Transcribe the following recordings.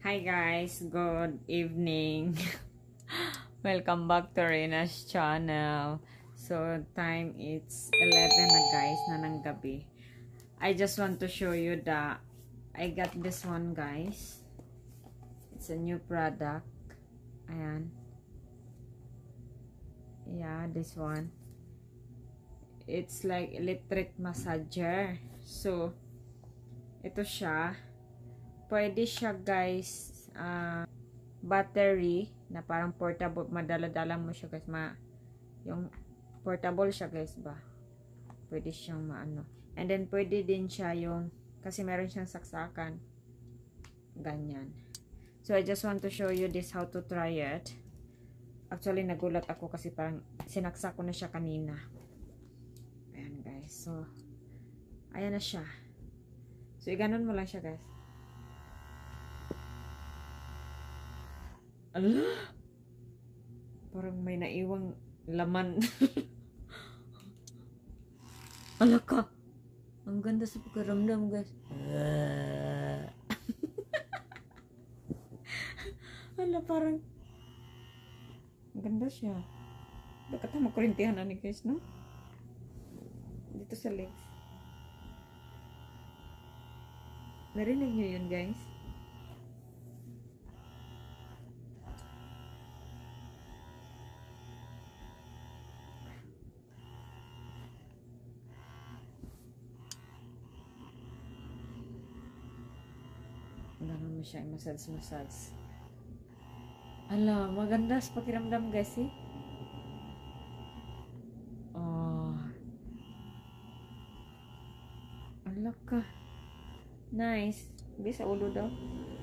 Hi guys, good evening. Welcome back to Rena's channel. So time it's 11 na guys, na ng gabi. I just want to show you that I got this one guys. It's a new product. Ayan. Yeah, this one. It's like electric massager. So ito siya. Pwede siya guys, battery na parang portable, madala-dala mo siya guys, yung portable siya guys ba, pwede siyang maano, and then pwede din siya yung, kasi meron siyang saksakan, ganyan. So I just want to show you this, how to try it. Actually nagulat ako kasi parang sinaksak ko na siya kanina. Ayan guys, so ayan na siya. So iganon mo lang siya guys. Ala! Parang may naiwang laman. Ala ka! Ang ganda sa pagkaramdam, guys. Ala, parang ang ganda siya. Baka tayo makurintihan na ni guys, no? Dito sa legs. Narinig nyo yun, guys? Gano'n mo siya, massage. Ala, maganda sa pakiramdam guys, eh. Oh. Ala ka. Nice. Bisa ulo daw.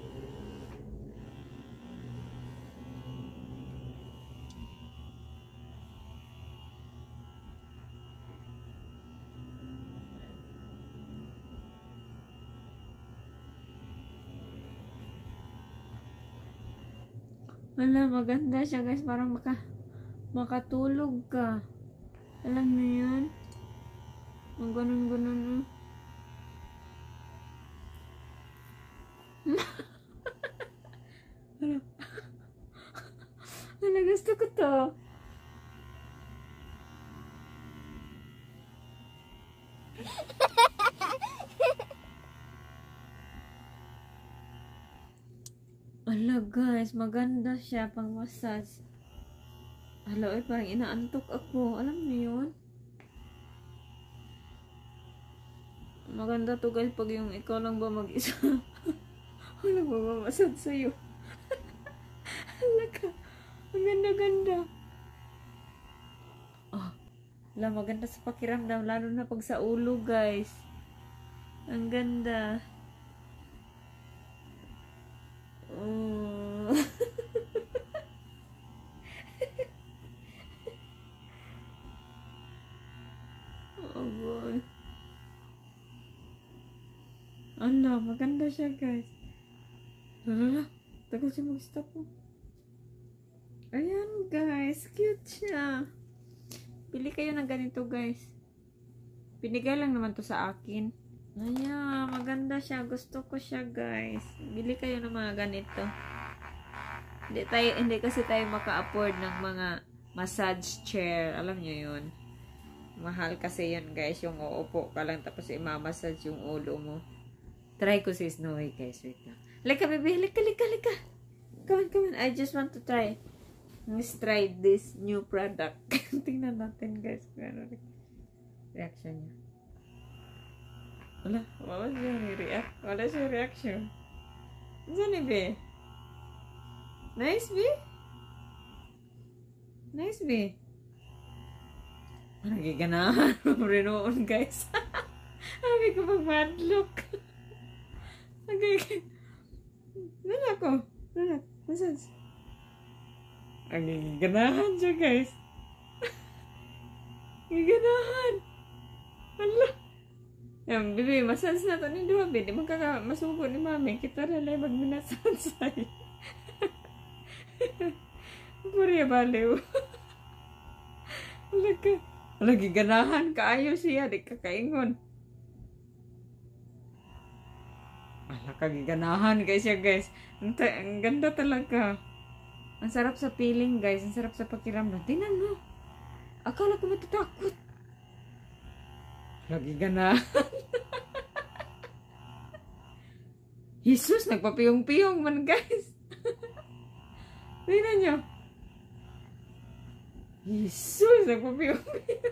Wala, maganda siya guys. Parang makatulog ka. Alam mo yun? Ang ganun-ganun. Wala, gusto ko to. Ala guys, maganda siya pang massage. Ala, parang inaantok ako. Alam niyo yun? Maganda to guys pag yung ikaw lang ba mag-isa. Wala ba mamasad sa'yo? Ala ka. Ang ganda-ganda. Oh, ala, maganda sa pakiramdam. Lalo na pag sa ulo guys. Ang ganda. Oh. Oh boy. Ala, maganda siya guys. Lala, tagal siya mag-stop po. Ayan guys, cute siya. Pili kayo ng ganito guys. Pinigay lang naman to sa akin. Ayan, maganda siya. Gusto ko siya guys. Bili kayo ng mga ganito. Hindi kasi tayo maka-afford ng mga massage chair. Alam nyo yun. Mahal kasi yun guys. Yung uupo ka lang tapos imamassage yung ulo mo. Try ko si Snowy guys. Wait lang. Lika baby. Lika. Come on. I just want to try. Let's try this new product. Tingnan natin guys. Reaction niya. Wala siya ni-react. Wala siya reaction. Saan be? Nice be? Nice be? Parang giganahan mo rin noon guys. Sabi ko mag-madlock. Okay. Wala ko. Massage. Ang giganahan siya guys. Giganahan. Wala. Yan, bibi, massage na to ni Dua, di masubo ni Mami. Kita na lang magminasansay. Puri baliw. Lagi ganahan, kaayo siya, di kakaingon. Ala, kagiganahan guys siya guys. Ang ganda talaga. Ang sarap sa feeling guys. Ang sarap sa pakiramdam. Tingnan mo. Akala ko matatakot. Kagiganahan. Jesus, nagpapiyong-piyong man guys. Tingnan nyo. Jesus, nagpapiyong-piyong.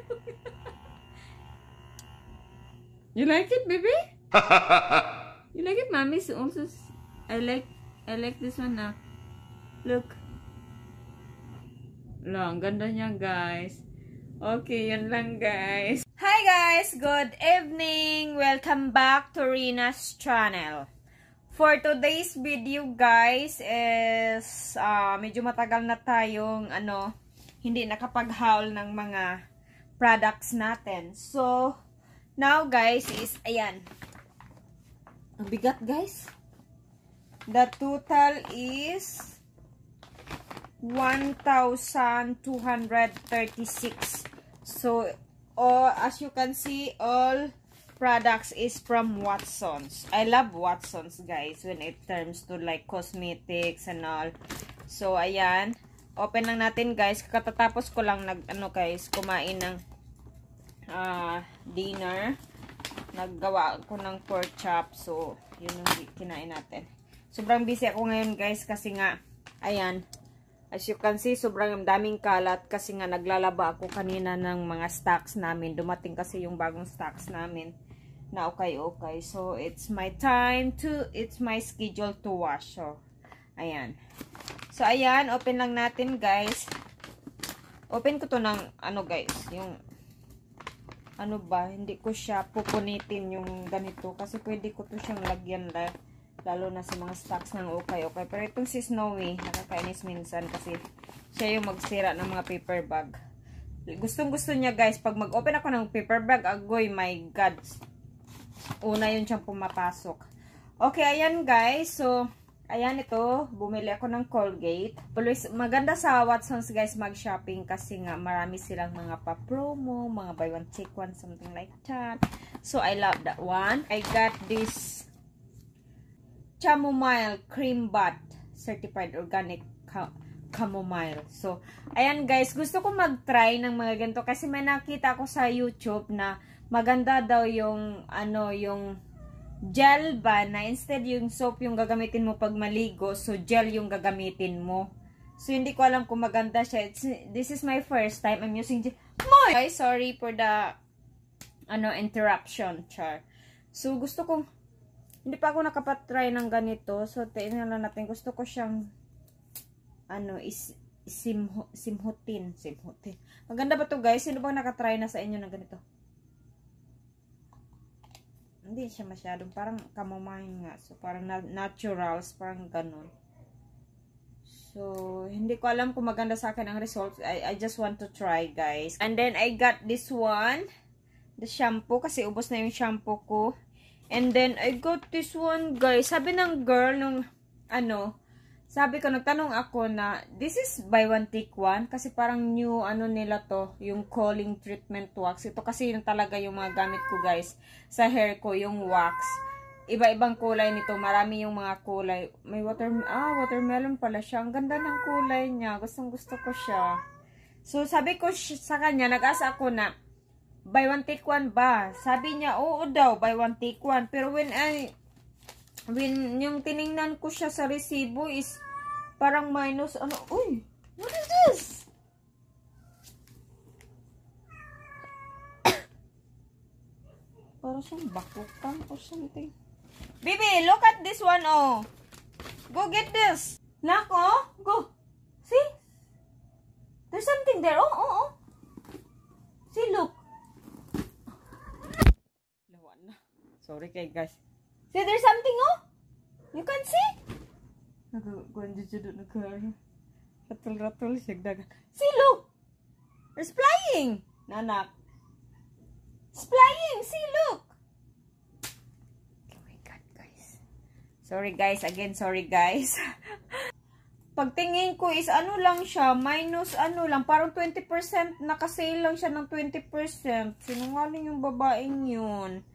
You like it, baby? You like it, mommy? So also, I like this one now. Look. Ang ganda niya, guys. Okay, yun lang, guys. Hi, guys! Good evening! Welcome back to Rina's channel. For today's video, guys, is medyo matagal na tayong hindi nakapag-haul ng mga products natin. So, now, guys, is ayan. Ang bigat, guys. The total is 1,236. So, as you can see, all products is from Watsons. I love Watsons, guys, when it comes to like cosmetics and all. So, ayan. Open lang natin, guys. Katatapos ko lang guys, kumain ng dinner. Naggawa ko ng pork chop. So, yun yung kinain natin. Sobrang busy ako ngayon, guys, kasi nga, ayan, as you can see, sobrang daming kalat kasi nga naglalaba ako kanina ng mga stocks namin. Dumating kasi yung bagong stocks namin na okay. So, it's my schedule to wash. So, ayan. So, ayan, open lang natin, guys. Open ko to ng, guys, yung hindi ko siya pupunitin yung ganito kasi pwede ko to siyang lagyan lalo na sa mga stocks ng okay. Pero itong si Snowy, nakakainis minsan kasi siya yung magsira ng mga paper bag. Gustong-gusto niya, guys, pag mag-open ako ng paper bag, agoy, my God. Una yun siyang pumapasok. Okay, ayan, guys. So, ayan ito, bumili ako ng Colgate. Always, maganda sa Watsons, guys, mag-shopping kasi nga marami silang mga pa-promo, mga buy one take one, something like that. So, I love that one. I got this chamomile cream bath, certified organic chamomile. So, ayan, guys, gusto ko mag-try ng mga ganito kasi may nakita ako sa YouTube na maganda daw yung yung gel ba na instead yung soap yung gagamitin mo pag maligo, so gel yung gagamitin mo. So, hindi ko alam kung maganda siya. This is my first time I'm using gel. Guys, sorry for the interruption, char. So, gusto kong hindi pa ako nakapatry ng ganito. So, tingnan lang natin. Gusto ko siyang simhutin. Maganda ba to, guys? Sino bang nakatry na sa inyo ng ganito? Hindi siya masyadong, parang chamomile nga. So, parang naturals, parang ganun. So, hindi ko alam kung maganda sa akin ang results. I just want to try, guys. And then, I got this one. The shampoo, kasi ubos na yung shampoo ko. And then, I got this one, guys. Sabi ng girl, nung, sabi ko, nagtanong ako na, this is buy one take one. Kasi parang new, nila to, yung calling treatment wax. Ito kasi yung talaga yung mga gamit ko, guys, sa hair ko, yung wax. Iba-ibang kulay nito. Marami yung mga kulay. May watermelon pala siya. Ang ganda ng kulay niya. Gustong-gusto ko siya. So, sabi ko sa kanya, nag-asa ako na, buy one take one ba? Sabi niya, oo daw, buy one take one. Pero when yung tiningnan ko siya sa resibo is, parang minus, uy, what is this? Parang siyang bakutan or something. Baby, look at this one, oh. Go get this. Nako, go. See? There's something there. Oh. See, look. Lawan na. Sorry kay guys. See, there's something, oh. You can see? Ratul-ratul siya dagat. See, look! It's flying! Nanak. It's flying! See, look! Oh my God, guys. Sorry, guys. Again, sorry, guys. Pagtingin ko is lang siya, minus lang. Parang 20%, nakasale lang siya ng 20%. Sinungaling yung babaeng yun.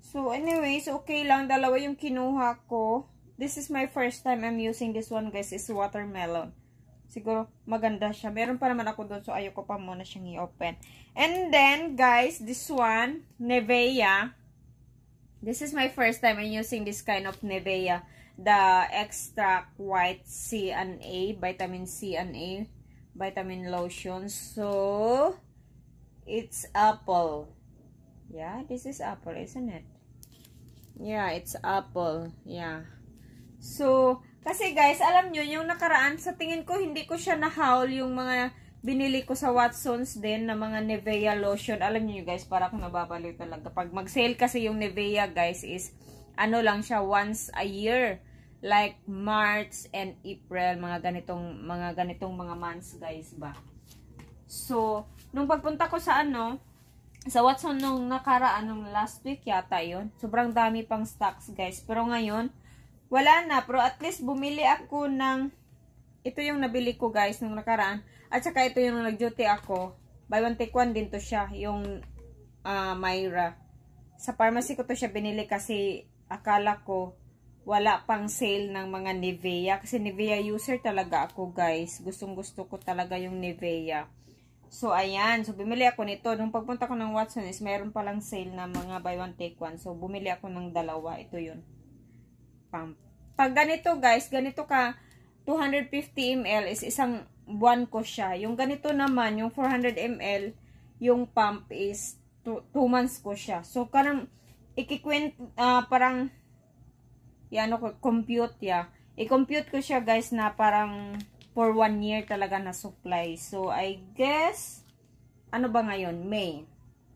So, anyways, okay lang. Dalawa yung kinuha ko. This is my first time I'm using this one, guys. Is watermelon. Siguro, maganda siya. Meron pa naman ako doon. So, ayoko pa muna siyang i-open. And then, guys, this one, Nivea. This is my first time I'm using this kind of Nivea. The Extra White C&A. Vitamin C and A. Vitamin lotion. So, it's apple. Yeah, this is apple, isn't it? Yeah, it's apple. Yeah. So, kasi guys, alam nyo, yung nakaraan, sa tingin ko, hindi ko siya na-haul yung mga binili ko sa Watsons din na mga Nivea lotion. Alam nyo guys, para akong nababaliw talaga. Pag mag-sale kasi yung Nivea, guys, is, ano lang siya, once a year. Like, March and April, mga ganitong mga months, guys, ba? So, nung pagpunta ko sa sa Watson nung nakaraan, nung last week yata yun. Sobrang dami pang stocks, guys. Pero ngayon, wala na. Pero at least bumili ako ng, ito yung nabili ko, guys, nung nakaraan. At saka ito yung nag-duty ako. Buy one take one din to siya, yung Myra. Sa pharmacy ko to siya binili kasi akala ko wala pang sale ng mga Nivea. Kasi Nivea user talaga ako, guys. Gustong gusto ko talaga yung Nivea. So, ayan. So, bumili ako nito. Nung pagpunta ko ng Watson is mayroon palang sale na mga buy one take one. So, bumili ako ng dalawa. Ito yun. Pump. Pag ganito, guys, ganito ka, 250 ml is isang buwan ko siya. Yung ganito naman, yung 400 ml, yung pump is 2 months ko siya. So, parang, parang, yan ako, compute ya. I-compute ko siya, guys, na parang, for 1 year talaga na supply. So, I guess, ano ba ngayon? May.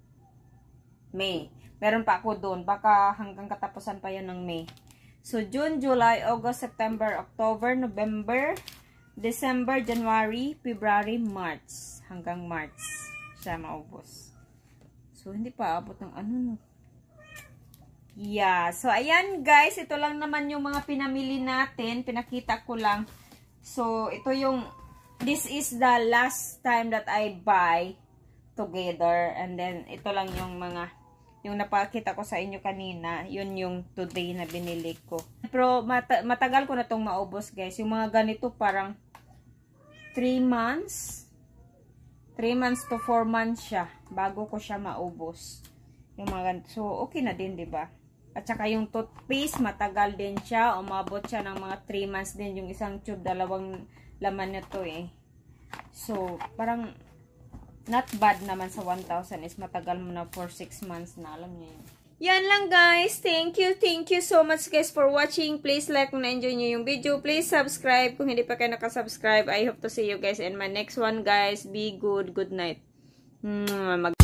Meron pa ako doon. Baka hanggang katapusan pa yun ng May. So, June, July, August, September, October, November, December, January, February, March. Hanggang March siya maubos. So, hindi pa abot ng ano. Yeah. So, ayan guys. Ito lang naman yung mga pinamili natin. Pinakita ko lang. So, ito yung, this is the last time that I buy together. And then, ito lang yung mga, yung napakita ko sa inyo kanina. Yun yung today na binili ko. Pero, matagal ko na itong maubos, guys. Yung mga ganito parang 3 months. 3 months to 4 months siya. Bago ko siya maubos. Yung mga ganito. So, okay na din, diba? At saka yung toothpaste, matagal din siya. Umabot siya ng mga 3 months din. Yung isang tube, 2 laman na to eh. So, parang not bad naman sa 1,000 is matagal mo na for 6 months na. Alam niyo yun. Yan lang guys. Thank you so much guys for watching. Please like kung na-enjoy nyo yung video. Please subscribe kung hindi pa kayo nakasubscribe. I hope to see you guys in my next one guys. Be good. Good night.